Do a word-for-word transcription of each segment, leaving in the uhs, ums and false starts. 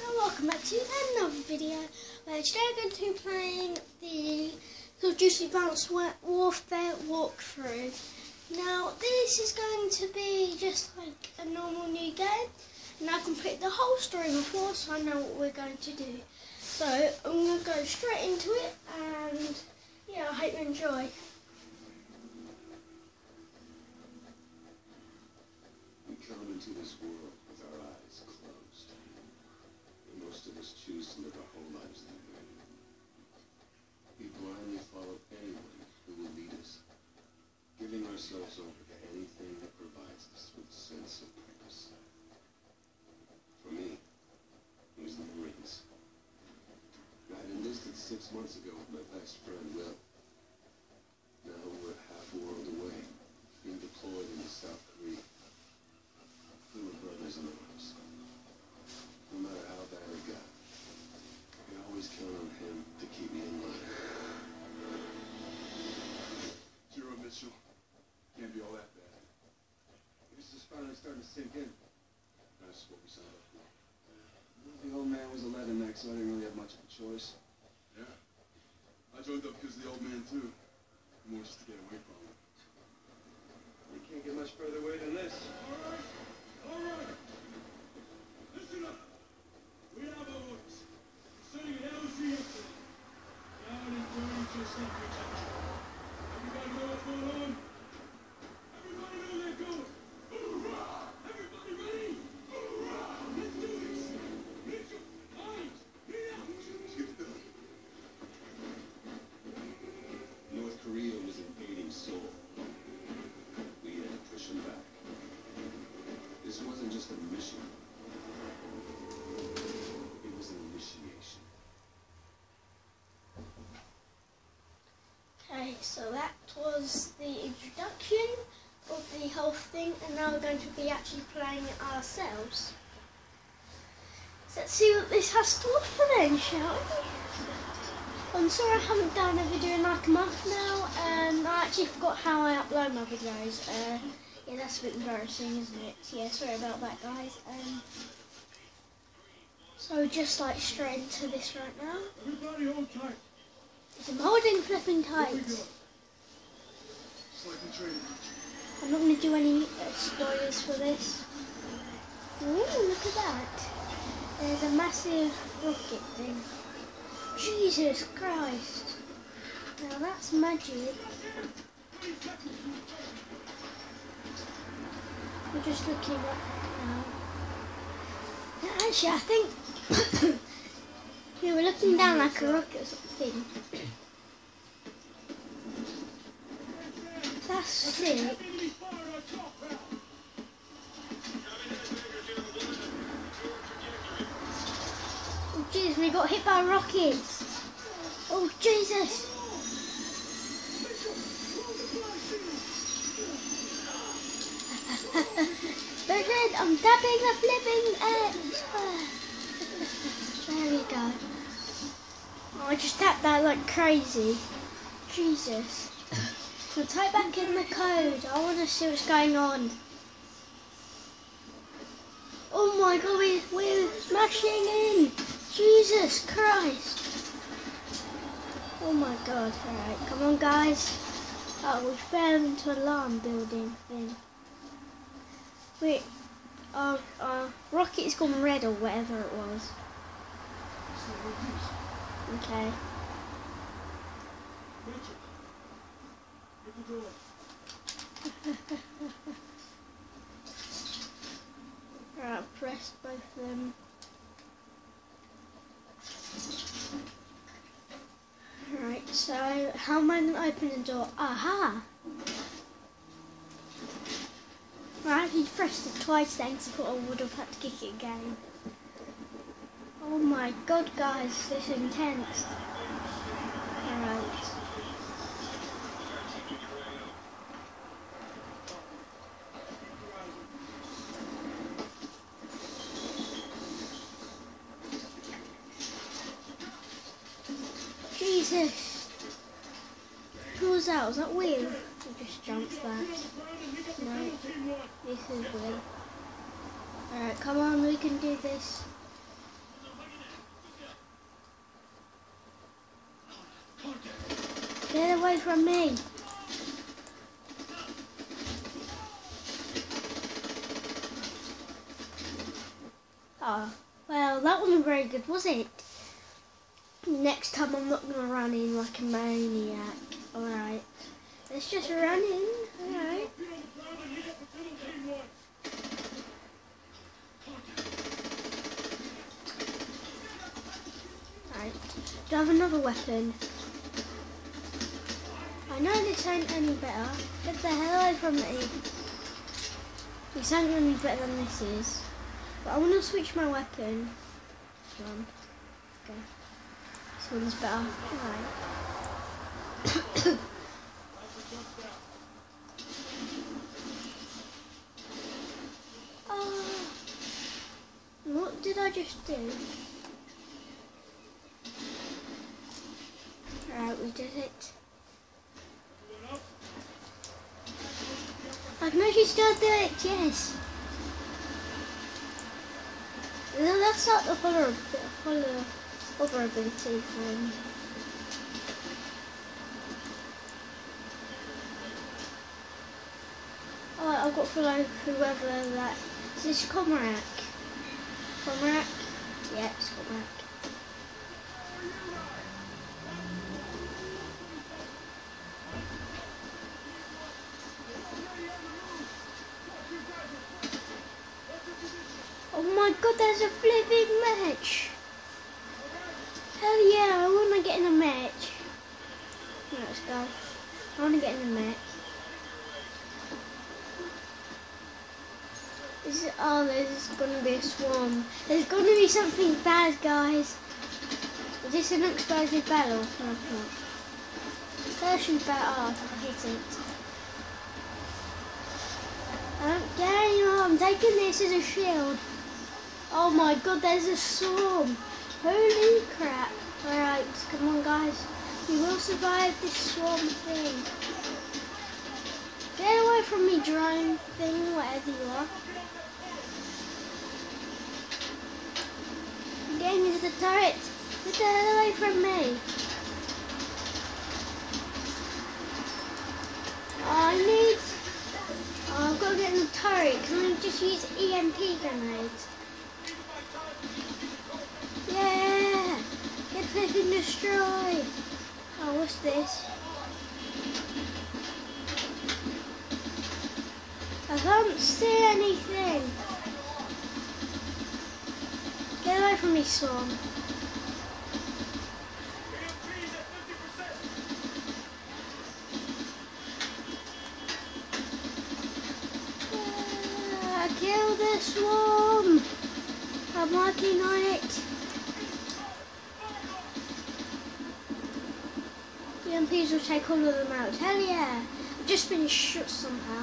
welcome back to another video where today I'm going to be playing the Call of Duty Advanced Warfare walkthrough. Now this is going to be just like a normal new game, and I completed the whole story before, so I know what we're going to do. So I'm going to go straight into it, and yeah, I hope you enjoy. We come into this world with our eyes closed. And most of us choose to live our whole lives that way. We blindly follow anyone who will lead us, giving ourselves over to anything that provides us with a sense of purpose. For me, it was the Marines. I had enlisted six months ago with my best friend, Will. Now we're half a world away, being deployed into South Korea. We were brothers in arms. No matter how bad it got, I could always count on him to keep me in line. Zero Mitchell. Can't be all that bad. This is finally starting to sink in. That's what we signed up for. The old man was a leatherneck, so I didn't really have much of a choice. Yeah. I joined up because of the old man, too. More just to get away from him. You can't get much further away than this. All right. All right. Listen up. We have our orders. Setting an L Z yesterday. Down and dirty just like we told you. Everybody know what's going on? Everybody know they're going. Hoorah! Everybody ready? Hoorah! Let's do this. Mitchell, Hines, get out. Let's get it done. North Korea was invading Seoul. We had to push them back. This wasn't just a mission. It was an initiation. Okay, so that was the introduction of the whole thing, and now we're going to be actually playing it ourselves. So let's see what this has to offer then, shall we? I'm sorry I haven't done a video in like a month now, and I actually forgot how I upload my videos. Uh, yeah, that's a bit embarrassing, isn't it? Yeah, sorry about that, guys. Um, so just like straight into this right now. Everybody hold tight. I'm holding flipping tight. Just like the training. I'm not going to do any uh, spoilers for this. Ooh, look at that. There's a massive rocket thing. Jesus Christ. Now that's magic. We're just looking up now. Now, actually, I think we were looking down like a rocket or something. That's sick. Oh jeez, we got hit by rockets. Oh Jesus. Bernard, I'm tapping the flipping edge. There we go. Oh, I just tapped that like crazy. Jesus. So type back in the code. I want to see what's going on. Oh my god, we, we're smashing in. Jesus Christ. Oh my god. Alright, come on guys. Oh, we fell into alarm building thing. Wait. Our, our rocket's gone red or whatever it was. Okay. Alright, I've pressed both of them. Alright, so how am I going to open the door? Aha! Right, I actually pressed it twice then because I thought I would have had to kick it again. Oh my god guys, this is intense. Alright. Jesus! What was that? Was that weird? I just jumped that. No, this is weird. Alright, come on, we can do this. Get away from me. Oh, well, that wasn't very good, was it? Next time I'm not going to run in like a maniac. Alright. Let's just run in. Alright. Alright. Do I have another weapon? I know this ain't any better. Get the hell away from me. This ain't any better than this is. But I want to switch my weapon. This one. Okay. This one's better. Alright. Oh. What did I just do? Alright, we did it. I can actually still do it, yes. Let's start the follow, follow other ability from. Oh, I've got to follow whoever that. Is this Comrack? Comrack? Yeah, it's Comrack. Oh my god, there's a flipping match! Hell yeah, I want to get in a match. Let's go. I want to get in a match. Is it, oh, there's going to be a swarm. There's going to be something bad, guys. Is this an explosive battle? No, it's not. Tertiary battle. Oh, I hit it. I don't care anymore. I'm taking this as a shield. Oh my god, there's a swarm. Holy crap. Alright, come on guys. We will survive this swarm thing. Get away from me, drone thing, whatever you are. I'm getting into the turret. Get the hell away from me. I need... Oh, I've got to get in the turret. Can I just use E M P grenades? Yeah! Get flipping destroyed! Oh, what's this? I can't see anything! Get away from me, swarm. Ah, kill the swarm! I'm working on it. The M Ps will take all of them out. Hell yeah! I've just been shot somehow.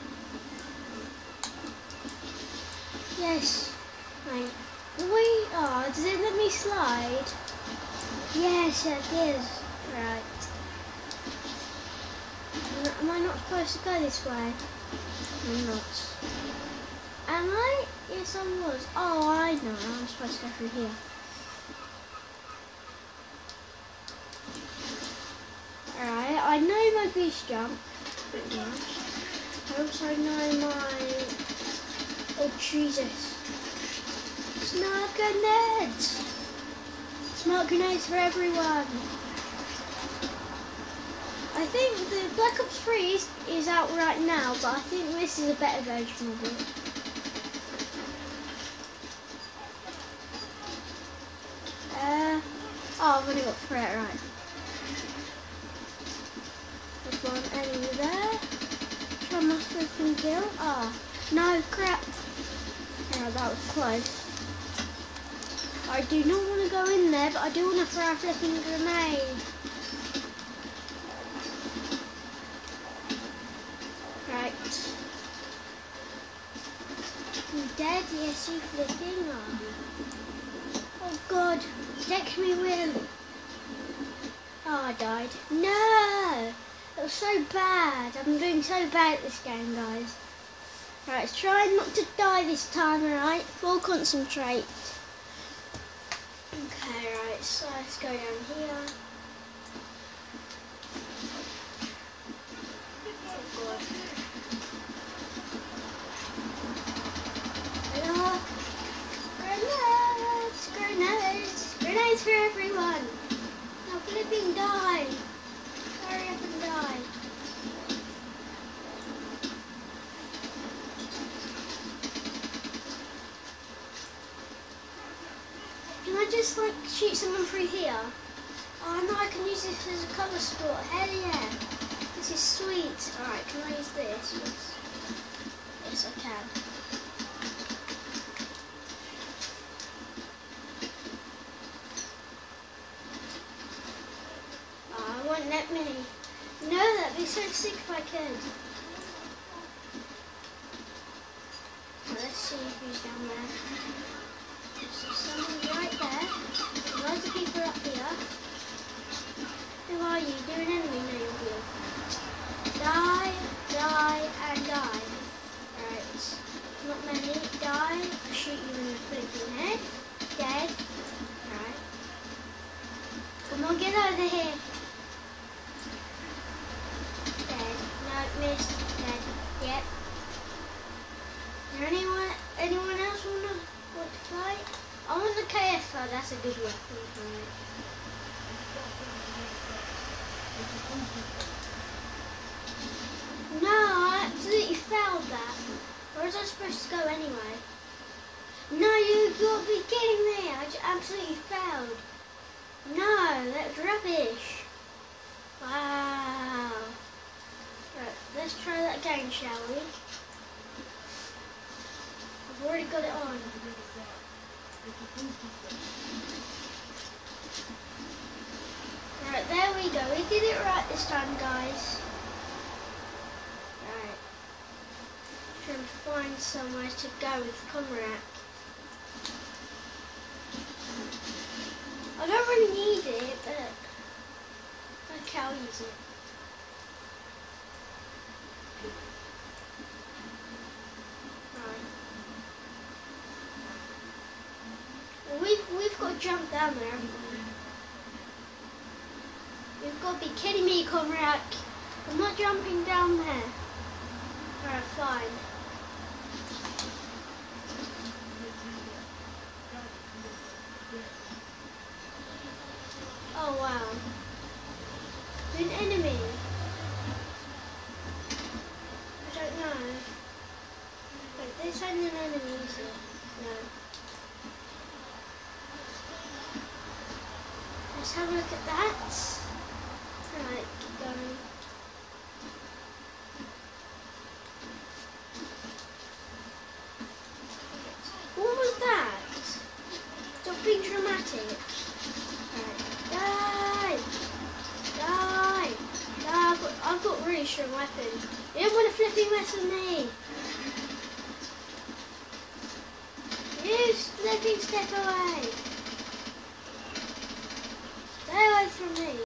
Yes. Right. We are. Oh, does it let me slide? Yes, it is. Right. Am I not supposed to go this way? I'm not. Am I? Yes, I was. Oh, I know. I'm supposed to go through here. Alright, I know my boost jump. Pretty much. I also know my... Oh, Jesus. Smart grenades! Smart grenades for everyone. I think the Black Ops three is, is out right now, but I think this is a better version of it. Uh, oh, I've only got threat, right. There's one enemy there. Try my freaking kill. Ah, oh, no, crap. Yeah, that was close. I do not want to go in there, but I do want to throw a flipping grenade. Right. You dead? Yes, you flipping are. Oh god, protect me, Will. Oh, I died. No! That was so bad. I'm doing so bad at this game, guys. Right, let's try not to die this time, alright? Full concentrate. Okay, right, so let's go down here. god. Hello? Grenades! Grenades! Grenades for everyone! Now flipping die! Hurry up and die. Can I just like shoot someone through here? Oh no, I can use this as a cover spot. Hell yeah. This is sweet. Alright, can I use this? Yes, yes I can. Oh, it won't let me. No, that'd be so sick if I could. Well, let's see who's down there. So someone's right there. There's loads of people up here. Who are you? You're an enemy. No, you're good. Die, die, and die. Right. Not many. Die. I'll shoot you in the flipping head. Dead. Right. Come on, get over here. Dead. No, missed. Dead. Yep. Is there anyone, anyone else wanna want to fight? I want the K F O. That's a good weapon for me. No, I absolutely failed that. Where was I supposed to go anyway? No, you've got to be kidding me. I just absolutely failed. No, that was rubbish. Wow. Right, let's try that again, shall we? I've already got it on. Right, there we go. We did it right this time, guys. Right. Trying to find somewhere to go with Comrack. I don't really need it, but okay, I'll use it. Right. Well, we've we've got to jump down there, haven't we? You've got to be kidding me, Comrack. I'm not jumping down there. Alright, fine. Oh wow. An enemy. I don't know. Wait, this ain't an enemy, is it? No. Let's have a look at that. Alright, keep going. What was that? Stop being dramatic. Alright, die! Die! Die! I've got, I've got really strong weapons. You don't want to flipping mess with me. You flipping step away. Stay away from me.